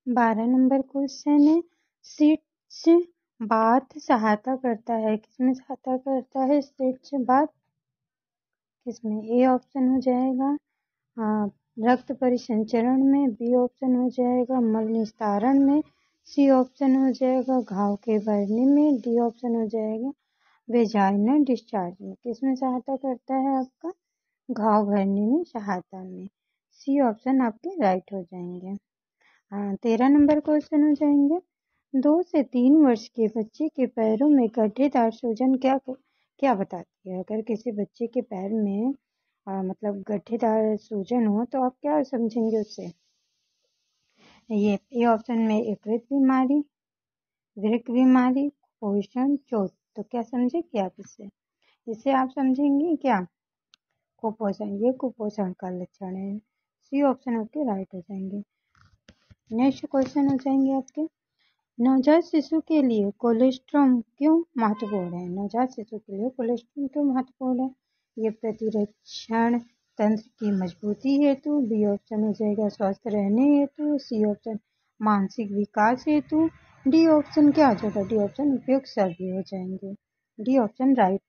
12 number question है, sitz bath सहायता करता है, किसमें सहायता करता है सिट्स बाथ? किसमें? ए ऑप्शन हो जाएगा रक्त परिसंचरण में, बी ऑप्शन हो जाएगा मल निस्तारण में, सी ऑप्शन हो जाएगा घाव के भरने में, डी ऑप्शन हो जाएगा वेजाइनल डिस्चार्ज में। किसमें सहायता करता है आपका? घाव भरने में, सहायता में। सी ऑप्शन आपके राइट हो जाएंगे। 13 नंबर क्वेश्चन हो जाएंगे, 2 से 3 वर्ष के बच्चे के पैरों में गड्ढेदार सूजन क्या बताती है? अगर किसी बच्चे के पैर में मतलब गड्ढेदार सूजन हो तो आप क्या समझेंगे उससे? ये ए ऑप्शन में यकृत बीमारी, वृक्क बीमारी, कुपोषण, चोट। तो क्या समझेंगे आप इससे? इसे आप समझेंगे क्या? कुपोषण। ये कुपोषण का लक्षण है। सी ऑप्शन आपके राइट हो जाएंगे। नेक्स्ट क्वेश्चन हो जाएंगे आपके, नवजात शिशु के लिए कोलेस्ट्रॉल क्यों महत्वपूर्ण है? नवजात शिशु के लिए कोलेस्ट्रॉल क्यों महत्वपूर्ण है? ये प्रतिरक्षण तंत्र की मजबूती हेतु, बी ऑप्शन हो जाएगा स्वस्थ रहने हेतु, सी ऑप्शन मानसिक विकास हेतु, डी ऑप्शन क्या हो जाएगा? डी ऑप्शन उपयुक्त सभी हो जाएंगे। D option right.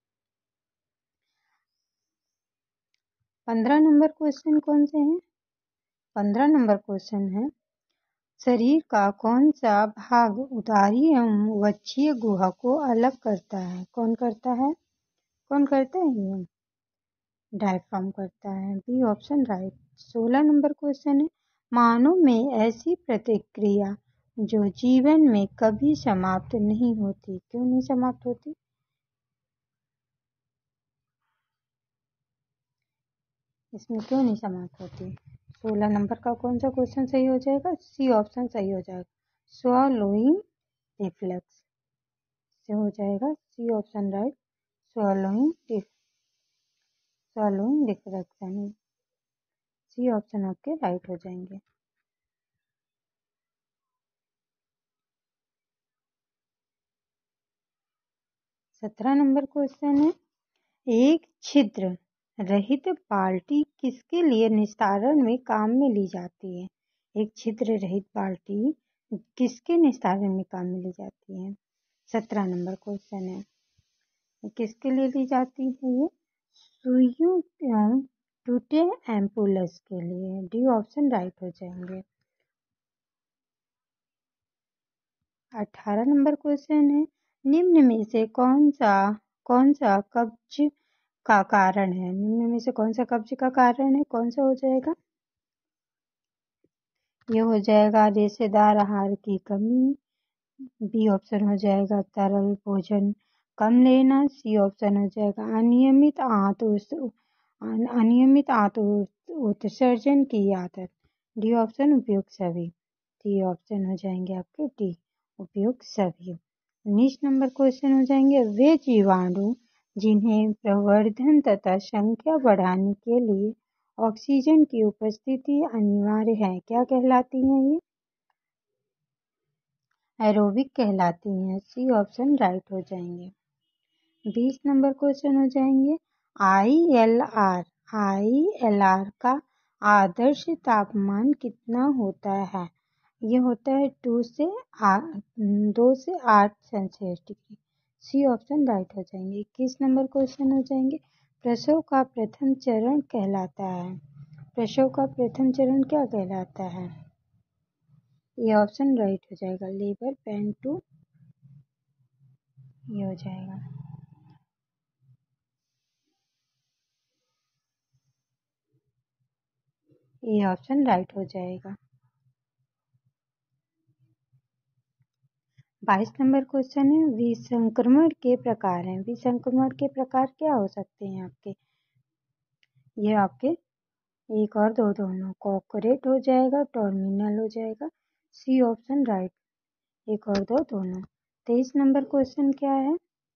15 number question कौन से हैं? 15 नंबर क्वेश्चन है, शरीर का कौन सा भाग उदरी एवं वक्षीय गुहा को अलग करता है? कौन करता है? कौन करता है ये? डायफ्राम करता है। B option right. 16 number question है, मानव में ऐसी प्रतिक्रिया जो जीवन में कभी समाप्त नहीं होती, क्यों नहीं समाप्त होती? इसमें क्यों नहीं समाप्त होती? 16 नंबर का कौन सा क्वेश्चन सही हो जाएगा? सी ऑप्शन सही हो जाएगा, स्वॉलोइंग रिफ्लेक्स से हो जाएगा। C option right, swallowing reflection. C option आपके राइट हो जाएंगे। 17 नंबर क्वेश्चन है, एक छिद्र रहित बाल्टी किसके लिए निस्तारण में काम में ली जाती है? एक छिद्र रहित बाल्टी किसके निस्तारण में काम में ली जाती है? 17 नंबर क्वेश्चन है, किसके लिए ली जाती है ये? सुइयों एवं टूटे एम्पुलस के लिए। डी ऑप्शन राइट हो जाएंगे। 18 नंबर क्वेश्चन है, निम्न में से कौन सा कब्ज का कारण है? निम्न में से कौन सा कब्ज का कारण है? कौन सा हो जाएगा? ये हो जाएगा रेशेदार आहार की कमी, बी ऑप्शन हो जाएगा तरल भोजन कम लेना, सी ऑप्शन हो जाएगा अनियमित आंत उत्सर्जन की आदत, डी ऑप्शन उपयुक्त सभी। डी ऑप्शन हो जाएंगे आपके डी, उपयुक्त सभी। 19 नंबर क्वेश्चन हो जाएंगे, वे जीवाणु जिन्हें प्रवर्धन तथा संख्या बढ़ाने के लिए ऑक्सीजन की उपस्थिति अनिवार्य है, क्या कहलाती हैं ये? एरोबिक कहलाती हैं। सी ऑप्शन राइट हो जाएंगे। 20 नंबर क्वेश्चन हो जाएंगे, आईएलआर का आदर्श तापमान कितना होता है? ये होता है 2 से 8 Celsius degree. C option right हो जाएंगे। 21 नंबर क्वेश्चन हो जाएंगे, प्रसव का प्रथम चरण कहलाता है। प्रसव का प्रथम चरण क्या कहलाता है? ये ऑप्शन राइट हो जाएगा, लेबर पेन टू, ये हो जाएगा। ये ऑप्शन राइट हो जाएगा। 22 नंबर क्वेश्चन है, विसंक्रमण के प्रकार हैं। विसंक्रमण के प्रकार क्या हो सकते हैं आपके? ये आपके एक और दो दोनों, कॉर्कोरेट हो जाएगा, टर्मिनल हो जाएगा। सी ऑप्शन राइट, एक और दो दोनों। 23 नंबर क्वेश्चन क्या है?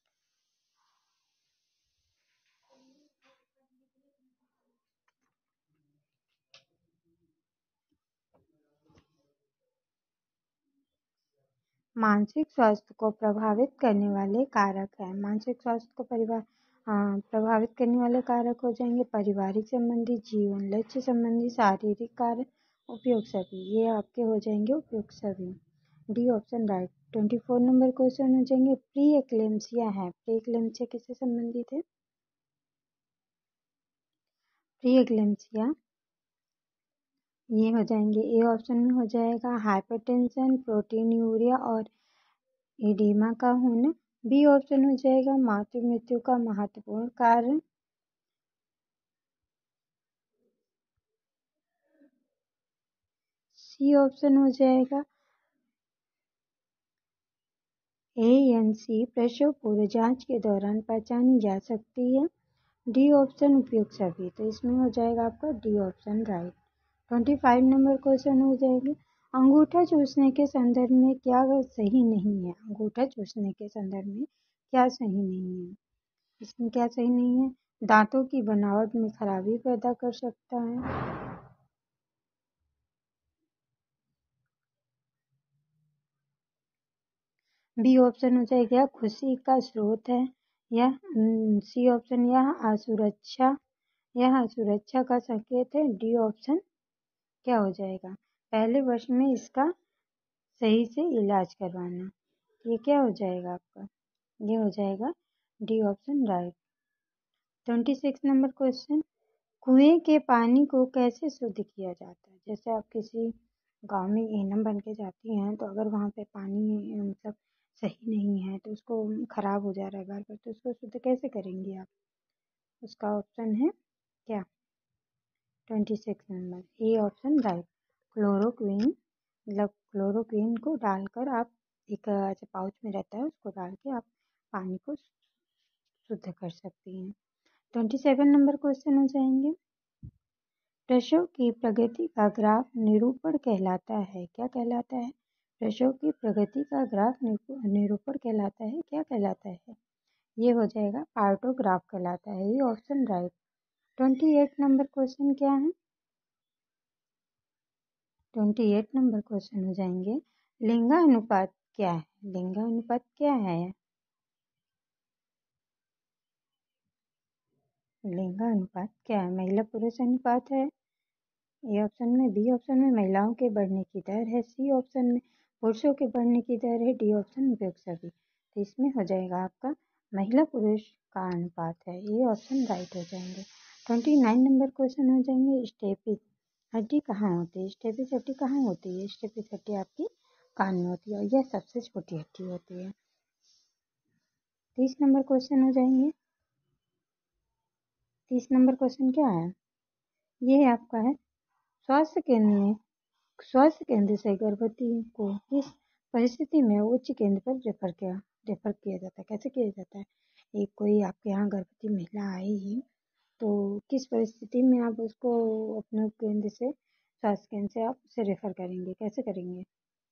मानसिक स्वास्थ्य को प्रभावित करने वाले कारक है। मानसिक स्वास्थ्य को प्रभावित करने वाले कारक हो जाएंगे पारिवारिक संबंधी, जीवन लक्ष्य संबंधी, शारीरिक कारक उपयोग सभी, ये आपके हो जाएंगे उपयोग सभी। D option right. 24 number question हो जाएंगे प्री एक्लेम्सिया है। प्री एक्लेम्सिया किससे संबंधित है? प्री एक्लेम्सिया ये हो जाएंगे, ए ऑप्शन में हो जाएगा हाइपरटेंशन, प्रोटीनूरिया और एडिमा का होना। बी ऑप्शन हो जाएगा मातृ मृत्यु का महत्वपूर्ण कारण। सी ऑप्शन हो जाएगा ANC प्रसव पूर्व जांच के दौरान पहचानी जा सकती है। डी ऑप्शन उपयुक्त सभी, तो इसमें हो जाएगा आपका D option right. 25 number question हो जाएंगे अंगूठा चूसने के संदर्भ में क्या सही नहीं है? अंगूठा चूसने के संदर्भ में क्या सही नहीं है? इसमें क्या सही नहीं है? दांतों की बनावट में खराबी पैदा कर सकता है। बी ऑप्शन हो जाएगा खुशी का स्रोत है। यह सी ऑप्शन यह असुरक्षा का संकेत है। डी ऑप्शन क्या हो जाएगा? पहले वर्ष में इसका सही से इलाज करवाना। ये क्या हो जाएगा आपका? ये हो जाएगा D option right. 26 number question कुएं के पानी को कैसे शुद्ध किया जाता है? जैसे आप किसी गांव में एनम बन के जाती हैं, तो अगर वहाँ पे पानी मतलब सही नहीं है, तो उसको खराब हो जा रहा है बार बार, तो उसको शुद्ध कैसे करेंगे आप? उसका ऑप्शन है क्या? 26 नंबर ए ऑप्शन राइट। क्लोरोक्वीन, मतलब क्लोरोक्वीन को डालकर आप एक ऐसे पाउच में रहता है, उसको डाल के आप पानी को शुद्ध कर सकती हैं। 27 नंबर क्वेश्चन हो जाएंगे प्रसव की प्रगति का ग्राफ निरूपण कहलाता है। क्या कहलाता है? प्रसव की प्रगति का ग्राफ निरूपण कहलाता है। क्या कहलाता है? ये हो जाएगा पार्टोग्राफ कहलाता है। ये ऑप्शन राइट। 28 नंबर क्वेश्चन क्या है? 28 नंबर क्वेश्चन हो जाएंगे लिंगानुपात क्या है? लिंगानुपात क्या है? लिंगानुपात क्या है? महिला पुरुष अनुपात है ए ऑप्शन में। बी ऑप्शन में महिलाओं के बढ़ने की दर है। सी ऑप्शन में पुरुषों के बढ़ने की दर है। डी ऑप्शन उपयुक्त सभी, तो इसमें हो जाएगा आपका महिला पुरुष का अनुपात है। ये ऑप्शन राइट हो जाएंगे। 29 नंबर क्वेश्चन हो जाएंगे स्टेपिस हड्डी कहाँ होती है? स्टेपिस हड्डी कहाँ होती है? स्टेपिस हड्डी आपकी कान में होती है और यह सबसे छोटी हड्डी होती है। 30 नंबर क्वेश्चन हो जाएंगे 30 नंबर क्वेश्चन क्या है? ये आपका है स्वास्थ्य केंद्र से गर्भवती को किस परिस्थिति में उच्च केंद्र पर रेफर किया जाता है? कैसे किया जाता है? एक कोई आपके यहाँ गर्भवती महिला आएगी, तो किस परिस्थिति में आप उसको अपने केंद्र से स्वास्थ्य केंद्र से आप उसे रेफर करेंगे? कैसे करेंगे?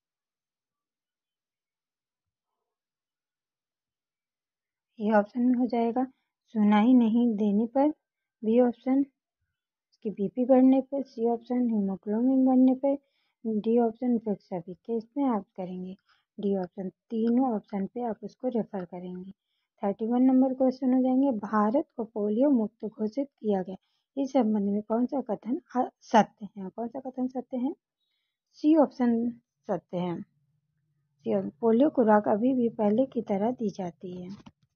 ये ऑप्शन में हो जाएगा सुनाई नहीं देने पर। बी ऑप्शन उसकी बीपी बढ़ने पर। सी ऑप्शन हीमोग्लोबिन बढ़ने पर। डी ऑप्शन फिक्स सभी के इसमें आप करेंगे डी ऑप्शन। तीनों ऑप्शन पे आप उसको रेफर करेंगे। 31 नंबर क्वेश्चन हो जाएंगे भारत को पोलियो मुक्त घोषित किया गया, इस संबंध में कौन सा कथन सत्य है? कौन सा कथन सत्य है? सी ऑप्शन सत्य है। पोलियो खुराक अभी भी पहले की तरह दी जाती है।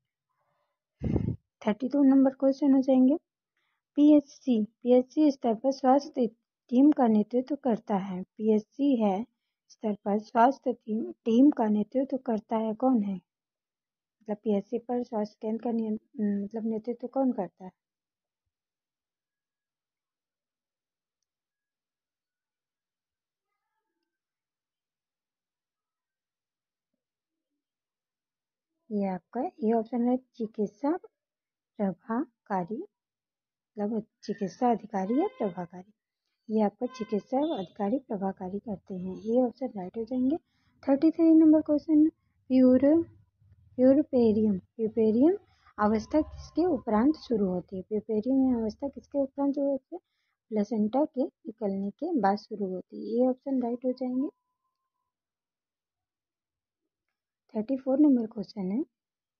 32 नंबर क्वेश्चन हो जाएंगे पीएचसी स्तर पर स्वास्थ्य टीम का नेतृत्व करता है। पीएचसी है स्तर पर स्वास्थ्य टीम का नेतृत्व करता है कौन है? मतलब पीएचसी पर स्वास्थ्य केंद्र का मतलब नेतृत्व कौन करता है? ये आपका ये ऑप्शन है चिकित्सा प्रभाकारी, मतलब चिकित्सा अधिकारी या प्रभाकारी। ये आपका चिकित्सा अधिकारी प्रभाकारी करते हैं। ये ऑप्शन राइट हो जाएंगे। 33 नंबर क्वेश्चन प्यूपेरियम अवस्था किसके उपरांत शुरू होती है? प्यूपेरियम अवस्था किसके उपरांत शुरू होती है? प्लेसेंटा के निकलने के बाद शुरू होती है। ये ऑप्शन राइट हो जाएंगे। 34 नंबर क्वेश्चन है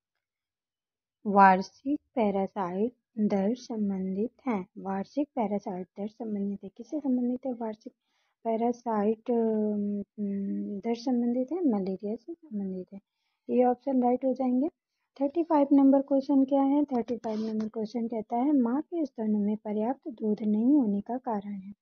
वार्षिक पैरासाइट दर संबंधित है। वार्षिक पैरासाइट दर संबंधित है। किससे संबंधित है वार्षिक पैरासाइट दर संबंधित है, मलेरिया से संबंधित है। ये ऑप्शन राइट हो जाएंगे। 35 नंबर क्वेश्चन क्या है? 35 नंबर क्वेश्चन कहता है माँ के स्तनों में पर्याप्त दूध नहीं होने का कारण है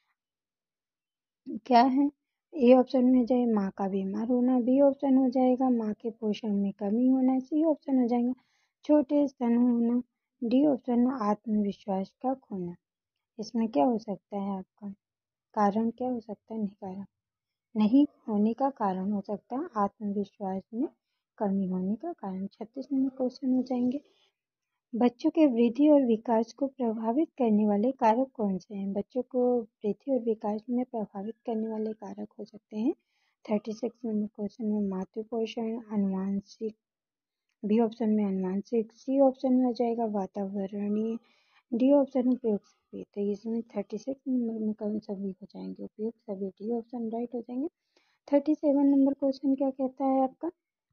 क्या है? ए ऑप्शन में जाए माँ का बीमार होना, बी ऑप्शन हो जाएगा माँ के पोषण में कमी होना, सी ऑप्शन हो जाएगा छोटे स्तन होना, डी ऑप्शन आत्मविश्वास का खोना। इसमें क्या हो सकता है आपका कारण? क्या हो सकता है? नहीं होने का कारण हो सकता है आत्मविश्वास में कमी होने का कारण। 36 नंबर क्वेश्चन हो जाएंगे बच्चों के वृद्धि और विकास को प्रभावित करने वाले कारक कौन से हैं? बच्चों को वृद्धि और विकास में प्रभावित करने वाले कारक हो सकते हैं 36 नंबर क्वेश्चन में मातृ पोषण, आनुवंशिक, बी ऑप्शन में आनुवंशिक, सी ऑप्शन में हो जाएगा वातावरणीय, डी ऑप्शन उपयोग सभी। तो इसमें 36 नंबर में कौन सभी हो जाएंगे? उपयोग सभी, डी ऑप्शन राइट हो जाएंगे। 37 नंबर क्वेश्चन क्या कहता है आपका?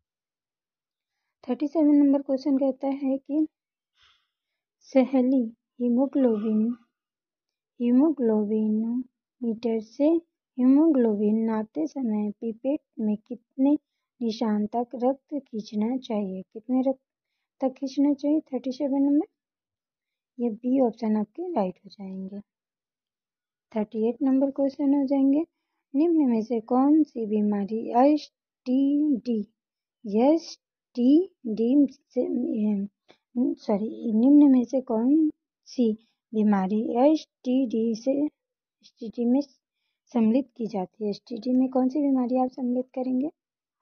37 नंबर क्वेश्चन कहता है कि सहेली हीमोग्लोबिनोमीटर से हीमोग्लोबिन नापते समय पिपेट में कितने निशान तक रक्त खींचना चाहिए? कितने रक्त तक खींचना चाहिए? 37 नंबर, ये बी ऑप्शन आपके राइट हो जाएंगे। 38 नंबर क्वेश्चन हो जाएंगे निम्न में से कौन सी बीमारी निम्न में से कौन सी बीमारी एसटीडी में सम्मिलित की जाती है? एसटीडी में कौन सी बीमारी आप सम्मिलित करेंगे?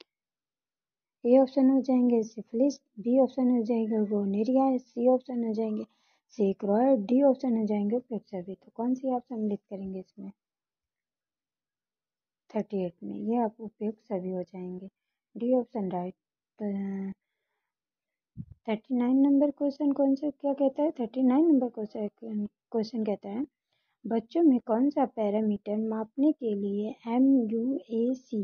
ए ऑप्शन हो जाएंगे सिफिलिस, बी ऑप्शन हो जाएगा गोनेरिया, सी ऑप्शन हो जाएंगे सेक्रोइड, डी ऑप्शन हो जाएंगे उपयुक्त सभी। तो कौन सी आप सम्मिलित करेंगे इसमें? 38 में ये आप उपयुक्त सभी हो जाएंगे, D option right. 39 number question कौन सा क्या कहता है? 39 नंबर क्वेश्चन कहता है बच्चों में कौन सा पैरामीटर मापने के लिए MUAC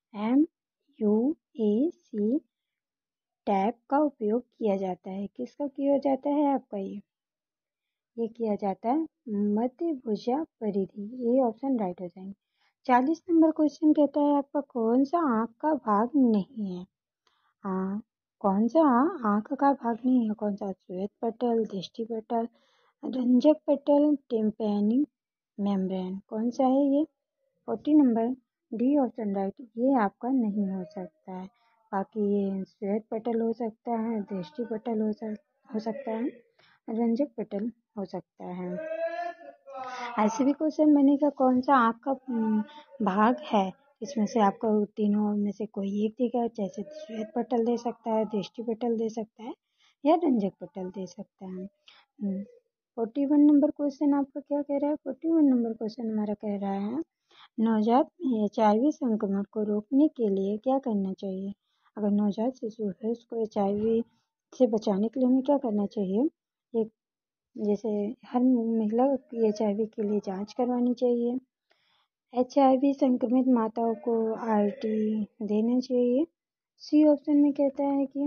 टैब का उपयोग किया जाता है? किसका किया जाता है आपका? ये किया जाता है मध्य भुजा परिधि, ये ऑप्शन राइट हो जाएंगे। 40 नंबर क्वेश्चन कहता है आपका कौन सा आँख का भाग नहीं है? हाँ, कौन सा आँख का भाग नहीं है? कौन सा? श्वेत पटल, दृष्टि पटल, रंजक पटल, टिम्पैनिक मेम्ब्रेन, कौन सा है ये? 40 नंबर, डी ऑप्शन राइट, ये आपका नहीं हो सकता है। बाकी ये श्वेत पटल हो सकता है, दृष्टि पटल हो सकता है, रंजक पटल हो सकता है। ऐसे भी क्वेश्चन बनेगा कौन सा आँख का भाग है? इसमें से आपको तीनों में से कोई एक देगा, जैसे श्वेत पटल दे सकता है, दृष्टि पटल दे सकता है या रंजक पटल दे सकता है। 41 नंबर क्वेश्चन आपका क्या कह रहा है? 41 नंबर क्वेश्चन हमारा कह रहा है नवजात में HIV संक्रमण को रोकने के लिए क्या करना चाहिए? अगर नवजात शिशु है उसको HIV से बचाने के लिए हमें क्या करना चाहिए? एक जैसे हर महिला की HIV के लिए जांच करवानी चाहिए, HIV संक्रमित माताओं को RT देना चाहिए। सी ऑप्शन में कहता है कि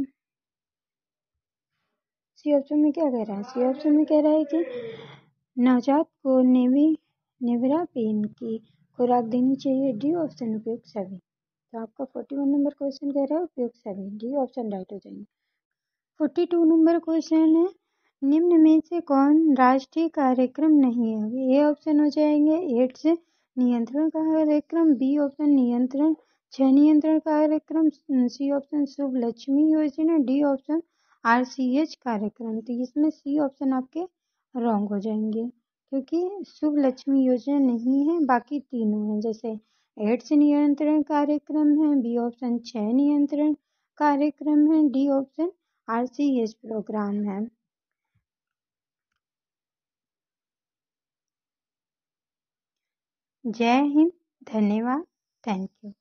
सी ऑप्शन में क्या कह रहा है? सी ऑप्शन में कह रहा है कि नवजात को नेविरापेन की खुराक देनी चाहिए, डी ऑप्शन उपयुक्त सभी। तो आपका 41 नंबर क्वेश्चन कह रहा है उपयुक्त सभी, डी ऑप्शन राइट हो जाएंगे। 42 नंबर क्वेश्चन है निम्न में से कौन राष्ट्रीय कार्यक्रम नहीं है? ए ऑप्शन हो जाएंगे एड्स नियंत्रण कार्यक्रम, बी ऑप्शन नियंत्रण कार्यक्रम, सी ऑप्शन शुभ लक्ष्मी योजना, डी ऑप्शन RCH कार्यक्रम। तो इसमें सी ऑप्शन आपके रॉन्ग हो जाएंगे क्योंकि शुभ लक्ष्मी योजना नहीं है, बाकी तीनों हैं। जैसे एड्स नियंत्रण कार्यक्रम है, बी ऑप्शन क्षय नियंत्रण कार्यक्रम है, डी ऑप्शन RCH प्रोग्राम है। जय हिंद, धन्यवाद, थैंक यू।